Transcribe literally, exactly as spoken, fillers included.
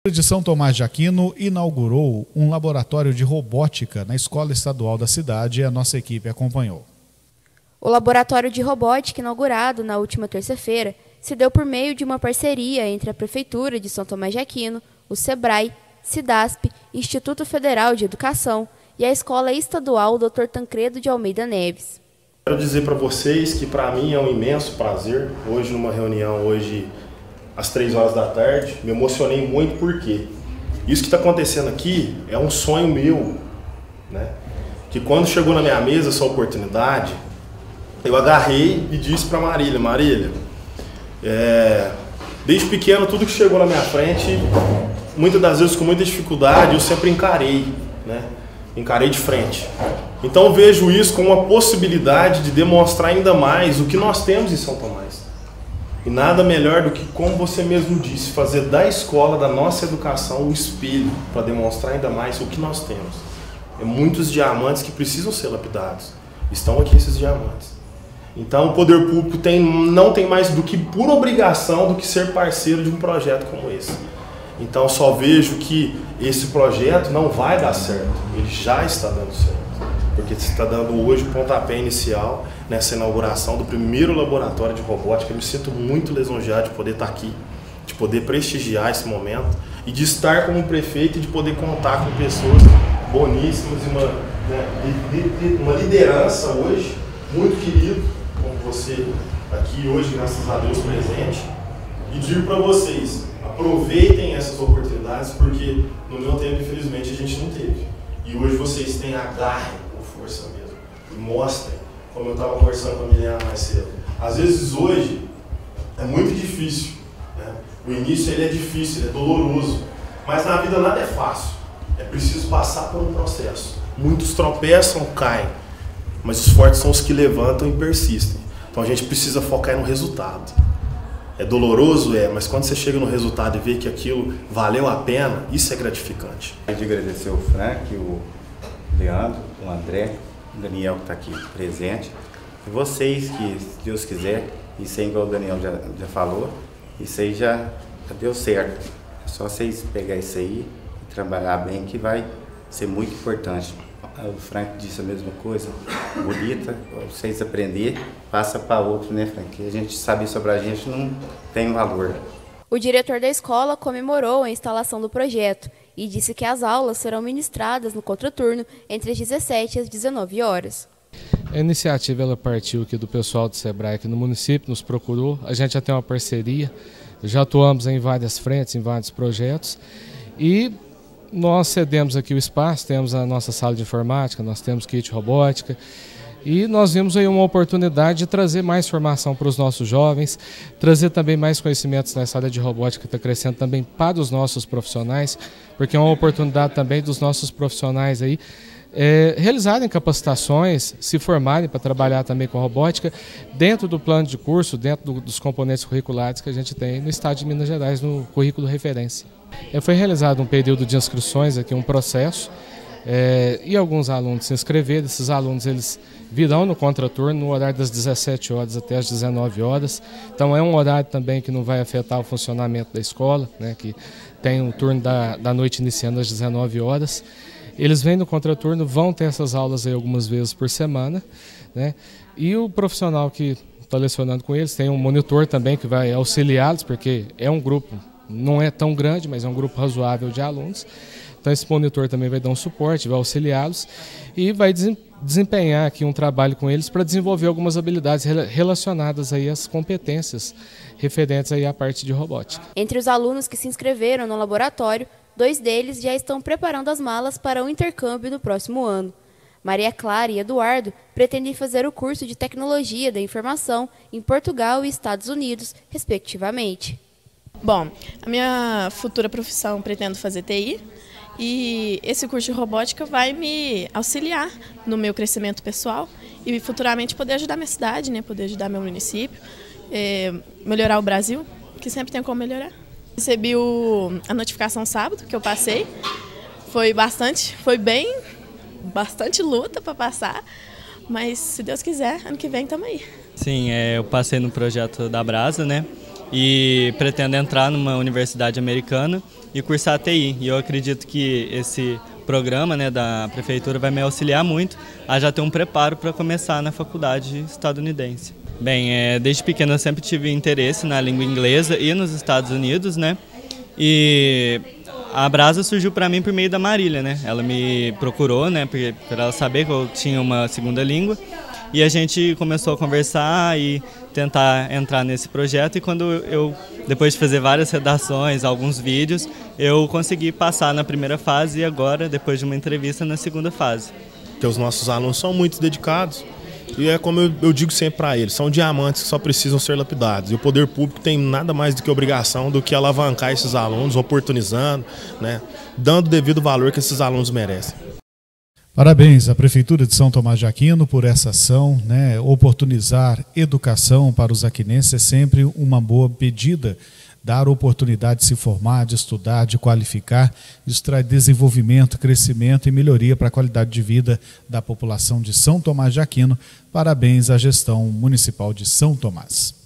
De São Tomás de Aquino inaugurou um laboratório de robótica na escola estadual da cidade e a nossa equipe acompanhou. O laboratório de robótica inaugurado na última terça-feira se deu por meio de uma parceria entre a Prefeitura de São Tomás de Aquino, o SEBRAE, SIDASP, Instituto Federal de Educação e a Escola Estadual doutor Tancredo de Almeida Neves. Quero dizer para vocês que para mim é um imenso prazer, hoje numa reunião, hoje às três horas da tarde, me emocionei muito porque isso que está acontecendo aqui é um sonho meu, né? Que quando chegou na minha mesa essa oportunidade, eu agarrei e disse para Marília, Marília, é, desde pequeno tudo que chegou na minha frente, muitas das vezes com muita dificuldade, eu sempre encarei, né? Encarei de frente. Então eu vejo isso como uma possibilidade de demonstrar ainda mais o que nós temos em São Tomás. E nada melhor do que, como você mesmo disse, fazer da escola, da nossa educação, um espelho para demonstrar ainda mais o que nós temos. É muitos diamantes que precisam ser lapidados. Estão aqui esses diamantes. Então o poder público tem, não tem mais do que por obrigação do que ser parceiro de um projeto como esse. Então só vejo que esse projeto não vai dar certo. Ele já está dando certo. Porque você está dando hoje o pontapé inicial nessa inauguração do primeiro laboratório de robótica. Eu me sinto muito lisonjeado de poder estar aqui, de poder prestigiar esse momento e de estar como prefeito e de poder contar com pessoas boníssimas e uma, né, uma liderança hoje muito querido, como você aqui hoje, graças a Deus, presente. E digo para vocês, aproveitem essas oportunidades, porque no meu tempo, infelizmente, a gente não teve. E hoje vocês têm a garra, força mesmo, e mostrem, como eu estava conversando com a Milena mais cedo. Às vezes hoje é muito difícil, né? O início ele é difícil, ele é doloroso, mas na vida nada é fácil, é preciso passar por um processo. Muitos tropeçam, caem, mas os fortes são os que levantam e persistem. Então a gente precisa focar no resultado. É doloroso, é, mas quando você chega no resultado e vê que aquilo valeu a pena, isso é gratificante. Eu quero agradecer o Frank, o Leandro, o André, o Daniel que está aqui presente, e vocês que, se Deus quiser, isso aí igual o Daniel já, já falou, isso aí já, já deu certo. É só vocês pegar isso aí e trabalhar bem que vai ser muito importante. O Frank disse a mesma coisa, bonita, vocês aprender, passa para outro, né, Frank? A gente sabe sobre a gente não tem valor. O diretor da escola comemorou a instalação do projeto e disse que as aulas serão ministradas no contraturno entre as dezessete e as dezenove horas. A iniciativa ela partiu aqui do pessoal do SEBRAE aqui no município, nos procurou, a gente já tem uma parceria, já atuamos em várias frentes, em vários projetos e nós cedemos aqui o espaço, temos a nossa sala de informática, nós temos kit robótica e nós vimos aí uma oportunidade de trazer mais formação para os nossos jovens, trazer também mais conhecimentos nessa área de robótica que está crescendo também para os nossos profissionais, porque é uma oportunidade também dos nossos profissionais aí é, realizarem capacitações, se formarem para trabalhar também com robótica dentro do plano de curso, dentro do, dos componentes curriculares que a gente tem no estado de Minas Gerais, no currículo referência. É, foi realizado um período de inscrições aqui, um processo, É, e alguns alunos se inscreveram. Esses alunos eles virão no contraturno no horário das dezessete horas até as dezenove horas. Então é um horário também que não vai afetar o funcionamento da escola, né, que tem um turno da, da noite iniciando às dezenove horas. Eles vêm no contraturno, vão ter essas aulas aí algumas vezes por semana, né, e o profissional que está lecionando com eles tem um monitor também que vai auxiliá-los, porque é um grupo, não é tão grande, mas é um grupo razoável de alunos. Então esse monitor também vai dar um suporte, vai auxiliá-los e vai desempenhar aqui um trabalho com eles para desenvolver algumas habilidades relacionadas aí às competências referentes aí à parte de robótica. Entre os alunos que se inscreveram no laboratório, dois deles já estão preparando as malas para o intercâmbio no próximo ano. Maria Clara e Eduardo pretendem fazer o curso de Tecnologia da Informação em Portugal e Estados Unidos, respectivamente. Bom, a minha futura profissão pretendo fazer T I. E esse curso de robótica vai me auxiliar no meu crescimento pessoal e futuramente poder ajudar minha cidade, né? Poder ajudar meu município, é, melhorar o Brasil, que sempre tem como melhorar. Recebi o, a notificação sábado que eu passei, foi bastante, foi bem, bastante luta para passar, mas se Deus quiser, ano que vem estamos aí. Sim, é, eu passei no projeto da Brasa, né? e pretendo entrar numa universidade americana e cursar T I. E eu acredito que esse programa, né, da prefeitura vai me auxiliar muito a já ter um preparo para começar na faculdade estadunidense. Bem, é, desde pequeno eu sempre tive interesse na língua inglesa e nos Estados Unidos, né? E a Brasa surgiu para mim por meio da Marília, né? Ela me procurou, né, para ela saber que eu tinha uma segunda língua. E a gente começou a conversar e tentar entrar nesse projeto, e quando eu, depois de fazer várias redações, alguns vídeos, eu consegui passar na primeira fase e agora, depois de uma entrevista, na segunda fase. Porque os nossos alunos são muito dedicados e é como eu, eu digo sempre para eles, são diamantes que só precisam ser lapidados, e o poder público tem nada mais do que obrigação do que alavancar esses alunos, oportunizando, né, dando o devido valor que esses alunos merecem. Parabéns à Prefeitura de São Tomás de Aquino por essa ação, né? Oportunizar educação para os aquinenses é sempre uma boa pedida. Dar oportunidade de se formar, de estudar, de qualificar, isso traz desenvolvimento, crescimento e melhoria para a qualidade de vida da população de São Tomás de Aquino. Parabéns à gestão municipal de São Tomás.